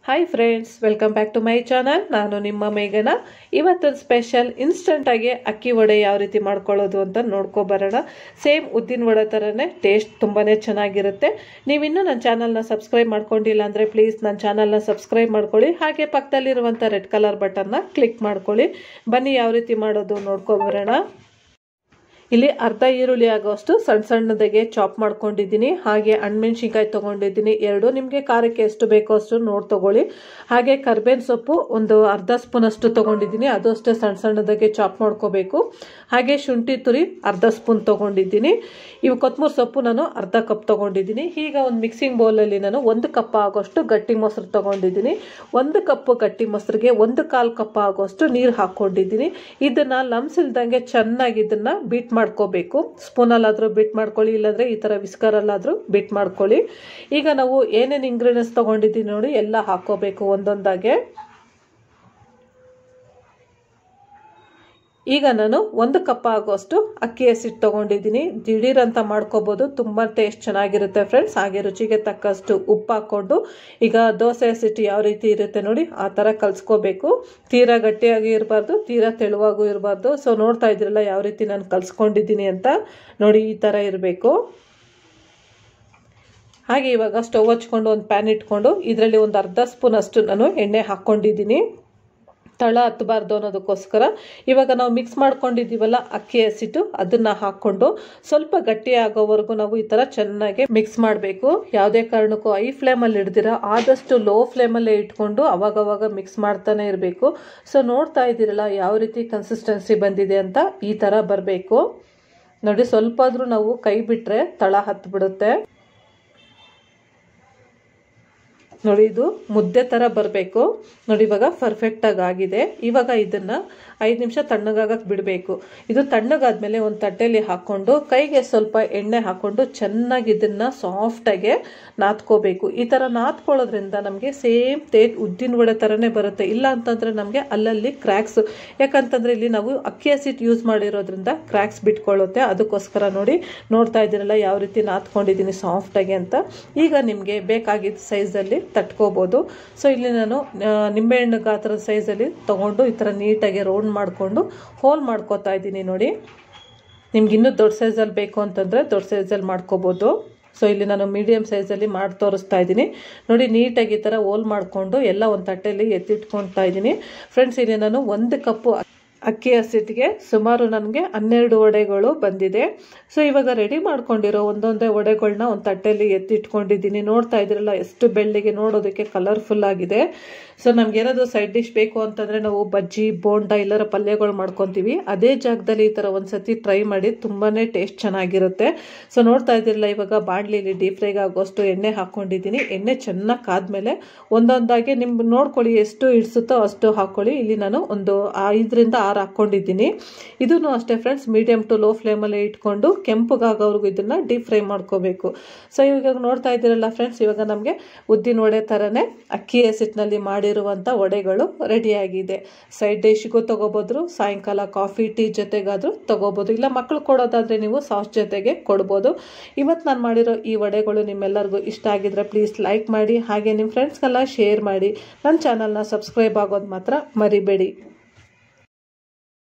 Hi friends, welcome back to my channel. ನಾನು ನಿಮ್ಮ ಮೇಘನ. ಇವತ್ತಿನ ಸ್ಪೆಷಲ್ ಇನ್ಸ್ಟಂಟಾಗಿ ಅಕ್ಕಿ ವಡೆ ಯಾವ ರೀತಿ ಮಾಡ್ಕೊಳ್ಳೋದು ಅಂತ ನೋಡ್ಕೊಬರೋಣ. ಸೇಮ್ ಉದ್ದಿನ ವಡೆ ಥರನೇ ಟೇಸ್ಟ್ ತುಂಬಾ ಚೆನ್ನಾಗಿರುತ್ತೆ. ನೀವಿನ್ನೂ ನನ್ನ ಚಾನಲ್ನ ಸಬ್ಸ್ಕ್ರೈಬ್ ಮಾಡ್ಕೊಂಡಿಲ್ಲ ಅಂದರೆ ಪ್ಲೀಸ್ ನನ್ನ ಚಾನಲ್ನ ಸಬ್ಸ್ಕ್ರೈಬ್ ಮಾಡ್ಕೊಳ್ಳಿ. ಹಾಗೆ ಪಕ್ಕದಲ್ಲಿರುವಂಥ ರೆಡ್ ಕಲರ್ ಬಟನ್ನ ಕ್ಲಿಕ್ ಮಾಡ್ಕೊಳ್ಳಿ. ಬನ್ನಿ ಯಾವ ರೀತಿ ಮಾಡೋದು ನೋಡ್ಕೊಬರೋಣ. ಇಲ್ಲಿ ಅರ್ಧ ಈರುಳ್ಳಿ ಆಗೋಷ್ಟು ಸಣ್ಣ ಸಣ್ಣದಾಗೆ ಚಾಪ್ ಮಾಡ್ಕೊಂಡಿದ್ದೀನಿ. ಹಾಗೆ ಹಣ್ಣುಮೆಣಸಿನ್ಕಾಯಿ ತೊಗೊಂಡಿದ್ದೀನಿ 2. ನಿಮಗೆ ಖಾರಕ್ಕೆ ಎಷ್ಟು ಬೇಕೋ ಅಷ್ಟು ನೋಡಿ ತೊಗೊಳ್ಳಿ. ಹಾಗೆ ಕರ್ಬೇವಿನ ಸೊಪ್ಪು ಒಂದು ಅರ್ಧ ಸ್ಪೂನ್ ಅಷ್ಟು ತೊಗೊಂಡಿದ್ದೀನಿ, ಅದು ಅಷ್ಟೇ ಸಣ್ಣ ಸಣ್ಣದಾಗೆ ಚಾಪ್ ಮಾಡ್ಕೋಬೇಕು. ಹಾಗೆ ಶುಂಠಿ ತುರಿ ಅರ್ಧ ಸ್ಪೂನ್ ತೊಗೊಂಡಿದ್ದೀನಿ. ಇವು ಕೊತ್ತಂಬರಿ ಸೊಪ್ಪು ನಾನು ಅರ್ಧ ಕಪ್ ತೊಗೊಂಡಿದ್ದೀನಿ. ಈಗ ಒಂದು ಮಿಕ್ಸಿಂಗ್ ಬೌಲಲ್ಲಿ ನಾನು 1 ಕಪ್ ಆಗೋಷ್ಟು ಗಟ್ಟಿ ಮೊಸರು ತೊಗೊಂಡಿದ್ದೀನಿ. 1 ಕಪ್ ಗಟ್ಟಿ ಮೊಸರಿಗೆ 1/4 ಕಪ್ ಆಗೋಷ್ಟು ನೀರು ಹಾಕ್ಕೊಂಡಿದ್ದೀನಿ. ಇದನ್ನು ಲಮ್ಸ್ ಇಲ್ದಂಗೆ ಚೆನ್ನಾಗಿ ಇದನ್ನು ಬೀಟ್ ಮಾಡ್ಕೋಬೇಕು. ಸ್ಪೂನಲ್ಲಾದರೂ ಬೀಟ್ ಮಾಡ್ಕೊಳ್ಳಿ, ಇಲ್ಲಾಂದರೆ ಈ ಥರ ವಿಸ್ಕರಲ್ಲಾದರೂ ಬೀಟ್ ಮಾಡ್ಕೊಳ್ಳಿ. ಈಗ ನಾವು ಏನೇನು ಇಂಗ್ರೀಡಿಯೆಂಟ್ಸ್ ತೊಗೊಂಡಿದ್ದೀವಿ ನೋಡಿ ಎಲ್ಲ ಹಾಕ್ಕೋಬೇಕು ಒಂದೊಂದಾಗೆ. ಈಗ ನಾನು 1 ಕಪ್ ಆಗೋಷ್ಟು ಅಕ್ಕಿ ಹಸಿಟ್ಟು ತೊಗೊಂಡಿದ್ದೀನಿ. ದಿಢೀರಂತ ಮಾಡ್ಕೋಬೋದು, ತುಂಬ ಟೇಸ್ಟ್ ಚೆನ್ನಾಗಿರುತ್ತೆ ಫ್ರೆಂಡ್ಸ್. ಹಾಗೆ ರುಚಿಗೆ ತಕ್ಕಷ್ಟು ಉಪ್ಪು ಹಾಕ್ಕೊಂಡು ಈಗ ದೋಸೆ ಹಸಿಟ್ಟು ಯಾವ ರೀತಿ ಇರುತ್ತೆ ನೋಡಿ ಆ ಥರ ಕಲಿಸ್ಕೋಬೇಕು. ತೀರಾ ಗಟ್ಟಿಯಾಗಿ ಇರಬಾರ್ದು, ತೀರಾ ತೆಳುವಾಗೂ ಇರಬಾರ್ದು. ಸೊ ನೋಡ್ತಾ ಇದ್ರಲ್ಲ ಯಾವ ರೀತಿ ನಾನು ಕಲಿಸ್ಕೊಂಡಿದ್ದೀನಿ ಅಂತ. ನೋಡಿ ಈ ಥರ ಇರಬೇಕು. ಹಾಗೆ ಇವಾಗ ಸ್ಟವ್ ಹಚ್ಕೊಂಡು ಒಂದು ಪ್ಯಾನ್ ಇಟ್ಕೊಂಡು ಇದರಲ್ಲಿ ಒಂದು ಅರ್ಧ ಸ್ಪೂನ್ ಅಷ್ಟು ನಾನು ಎಣ್ಣೆ ಹಾಕ್ಕೊಂಡಿದ್ದೀನಿ, ತಳ ಹತ್ತಬಾರ್ದು ಅನ್ನೋದಕ್ಕೋಸ್ಕರ. ಇವಾಗ ನಾವು ಮಿಕ್ಸ್ ಮಾಡ್ಕೊಂಡಿದ್ದೀವಲ್ಲ ಅಕ್ಕಿ ಹಸಿಟ್ಟು, ಅದನ್ನು ಹಾಕ್ಕೊಂಡು ಸ್ವಲ್ಪ ಗಟ್ಟಿ ಆಗೋವರೆಗೂ ನಾವು ಈ ಥರ ಚೆನ್ನಾಗಿ ಮಿಕ್ಸ್ ಮಾಡಬೇಕು. ಯಾವುದೇ ಕಾರಣಕ್ಕೂ ಹೈ ಫ್ಲೇಮಲ್ಲಿ ಹಿಡ್ದಿರ ಆದಷ್ಟು ಲೋ ಫ್ಲೇಮಲ್ಲೇ ಇಟ್ಕೊಂಡು ಅವಾಗವಾಗ ಮಿಕ್ಸ್ ಮಾಡ್ತಾನೆ ಇರಬೇಕು. ಸೊ ನೋಡ್ತಾ ಇದ್ದೀರಲ್ಲ ಯಾವ ರೀತಿ ಕನ್ಸಿಸ್ಟೆನ್ಸಿ ಬಂದಿದೆ ಅಂತ. ಈ ಥರ ಬರಬೇಕು ನೋಡಿ. ಸ್ವಲ್ಪ ಆದರೂ ನಾವು ಕೈ ಬಿಟ್ಟರೆ ತಳ ಹತ್ತಿಬಿಡುತ್ತೆ ನೋಡಿ. ಇದು ಮುದ್ದೆ ಥರ ಬರಬೇಕು ನೋಡಿ. ಇವಾಗ ಪರ್ಫೆಕ್ಟಾಗಿ ಆಗಿದೆ. ಇವಾಗ ಇದನ್ನು 5 ನಿಮಿಷ ತಣ್ಣಗಾಗಕ್ಕೆ ಬಿಡಬೇಕು. ಇದು ತಣ್ಣಗಾದ್ಮೇಲೆ ಒಂದು ತಟ್ಟೆಯಲ್ಲಿ ಹಾಕ್ಕೊಂಡು ಕೈಗೆ ಸ್ವಲ್ಪ ಎಣ್ಣೆ ಹಾಕ್ಕೊಂಡು ಚೆನ್ನಾಗಿ ಇದನ್ನು ಸಾಫ್ಟಾಗೆ ನಾದ್ಕೋಬೇಕು. ಈ ಥರ ನಾದ್ಕೊಳ್ಳೋದ್ರಿಂದ ನಮಗೆ ಸೇಮ್ ಉದ್ದಿನ ವಡೆ ಥರನೇ ಬರುತ್ತೆ. ಇಲ್ಲ ಅಂತಂದರೆ ನಮಗೆ ಅಲ್ಲಲ್ಲಿ ಕ್ರ್ಯಾಕ್ಸ್, ಯಾಕಂತಂದರೆ ಇಲ್ಲಿ ನಾವು ಅಕ್ಕಿ ಹಸಿಟ್ಟು ಯೂಸ್ ಮಾಡಿರೋದ್ರಿಂದ ಕ್ರ್ಯಾಕ್ಸ್ ಬಿಟ್ಕೊಳ್ಳುತ್ತೆ. ಅದಕ್ಕೋಸ್ಕರ ನೋಡ್ತಾ ಇದ್ದೀರಲ್ಲ ಯಾವ ರೀತಿ ನಾದ್ಕೊಂಡಿದ್ದೀನಿ ಸಾಫ್ಟಾಗಿ ಅಂತ. ಈಗ ನಿಮಗೆ ಬೇಕಾಗಿದ್ದ ಸೈಜಲ್ಲಿ ತಟ್ಕೋಬೋದು. ಸೊ ಇಲ್ಲಿ ನಾನು ನಿಂಬೆಹಣ್ಣು ಗಾತ್ರದ ಸೈಜಲ್ಲಿ ತೊಗೊಂಡು ಈ ಥರ ನೀಟಾಗಿ ರೌಂಡ್ ಮಾಡಿಕೊಂಡು ಹೋಲ್ ಮಾಡ್ಕೋತಾ ಇದ್ದೀನಿ ನೋಡಿ. ನಿಮ್ಗೆ ಇನ್ನೂ ದೊಡ್ಡ ಸೈಜಲ್ಲಿ ಬೇಕು ಅಂತಂದರೆ ದೊಡ್ಡ ಸೈಜಲ್ಲಿ ಮಾಡ್ಕೋಬೋದು. ಸೊ ಇಲ್ಲಿ ನಾನು ಮೀಡಿಯಮ್ ಸೈಜಲ್ಲಿ ಮಾಡಿ ತೋರಿಸ್ತಾ ಇದ್ದೀನಿ ನೋಡಿ. ನೀಟಾಗಿ ಈ ಥರ ಹೋಲ್ ಮಾಡಿಕೊಂಡು ಎಲ್ಲ ಒಂದು ತಟ್ಟೆಯಲ್ಲಿ ಎತ್ತಿಟ್ಕೊಳ್ತಾ ಇದ್ದೀನಿ ಫ್ರೆಂಡ್ಸ್. ಇಲ್ಲಿ ನಾನು 1 ಕಪ್ಪು ಅಕ್ಕಿ ಹಸಿಟ್ಟಿಗೆ ಸುಮಾರು ನನಗೆ 12 ವಡೆಗಳು ಬಂದಿದೆ. ಸೊ ಇವಾಗ ರೆಡಿ ಮಾಡ್ಕೊಂಡಿರೋ ಒಂದೊಂದೇ ವಡೆಗಳನ್ನ ಒಂದು ತಟ್ಟೆಯಲ್ಲಿ ಎತ್ತಿಟ್ಕೊಂಡಿದ್ದೀನಿ. ನೋಡ್ತಾ ಇದ್ದೀರಲ್ಲ ಎಷ್ಟು ಬೆಳ್ಳಿಗೆ, ನೋಡೋದಕ್ಕೆ ಕಲರ್ಫುಲ್ ಆಗಿದೆ. ಸೊ ನಮ್ಗೆ ಏನಾದರೂ ಸೈಡ್ ಡಿಶ್ ಬೇಕು ಅಂತಂದರೆ ನಾವು ಬಜ್ಜಿ, ಬೋಂಡ ಎಲ್ಲರ ಪಲ್ಯಗಳು ಮಾಡ್ಕೊತೀವಿ. ಅದೇ ಜಾಗದಲ್ಲಿ ಈ ಥರ ಒಂದ್ಸತಿ ಟ್ರೈ ಮಾಡಿ, ತುಂಬಾ ಟೇಸ್ಟ್ ಚೆನ್ನಾಗಿರುತ್ತೆ. ಸೊ ನೋಡ್ತಾ ಇದ್ದೀರಲ್ಲ ಇವಾಗ ಬಾಣಲಿಲಿ ಡೀಪ್ ಫ್ರೈಗೆ ಆಗೋಷ್ಟು ಎಣ್ಣೆ ಹಾಕ್ಕೊಂಡಿದ್ದೀನಿ. ಎಣ್ಣೆ ಚೆನ್ನಾಗಿ ಕಾದ್ಮೇಲೆ ಒಂದೊಂದಾಗಿ ನಿಮ್ಗೆ ನೋಡ್ಕೊಳ್ಳಿ, ಎಷ್ಟು ಇಡಿಸುತ್ತೋ ಅಷ್ಟು ಹಾಕ್ಕೊಳ್ಳಿ. ಇಲ್ಲಿ ನಾನು ಒಂದು 5ರಿಂದ 6 ಹಾಕ್ಕೊಂಡಿದ್ದೀನಿ. ಇದೂ ಅಷ್ಟೇ ಫ್ರೆಂಡ್ಸ್, ಮೀಡಿಯಮ್ ಟು ಲೋ ಫ್ಲೇಮಲ್ಲಿ ಇಟ್ಕೊಂಡು ಕೆಂಪಗಾಗೋವರೆಗೂ ಇದನ್ನು ಡೀಪ್ ಫ್ರೈ ಮಾಡ್ಕೋಬೇಕು. ಸೊ ಇವಾಗ ನೋಡ್ತಾ ಇದ್ದೀರಲ್ಲ ಫ್ರೆಂಡ್ಸ್, ಇವಾಗ ನಮಗೆ ಉದ್ದಿನ ವಡೆ ಥರನೇ ಅಕ್ಕಿ ಹಸಿಟ್ಟಿನಲ್ಲಿ ಮಾಡಿರುವಂಥ ವಡೆಗಳು ರೆಡಿಯಾಗಿದೆ. ಸೈಡ್ ಡಿಶ್ಗೂ ತೊಗೋಬೋದು, ಸಾಯಂಕಾಲ ಕಾಫಿ ಟೀ ಜೊತೆಗಾದರೂ ತೊಗೋಬೋದು, ಇಲ್ಲ ಮಕ್ಕಳು ಕೊಡೋದಾದರೆ ನೀವು ಸಾಸ್ ಜೊತೆಗೆ ಕೊಡ್ಬೋದು. ಇವತ್ತು ನಾನು ಮಾಡಿರೋ ಈ ವಡೆಗಳು ನಿಮ್ಮೆಲ್ಲರಿಗೂ ಇಷ್ಟ ಆಗಿದ್ರೆ ಪ್ಲೀಸ್ ಲೈಕ್ ಮಾಡಿ. ಹಾಗೆ ನಿಮ್ಮ ಫ್ರೆಂಡ್ಸ್ಗೆಲ್ಲ ಶೇರ್ ಮಾಡಿ. ನನ್ನ ಚಾನಲ್ನ ಸಬ್ಸ್ಕ್ರೈಬ್ ಆಗೋದು ಮಾತ್ರ ಮರಿಬೇಡಿ.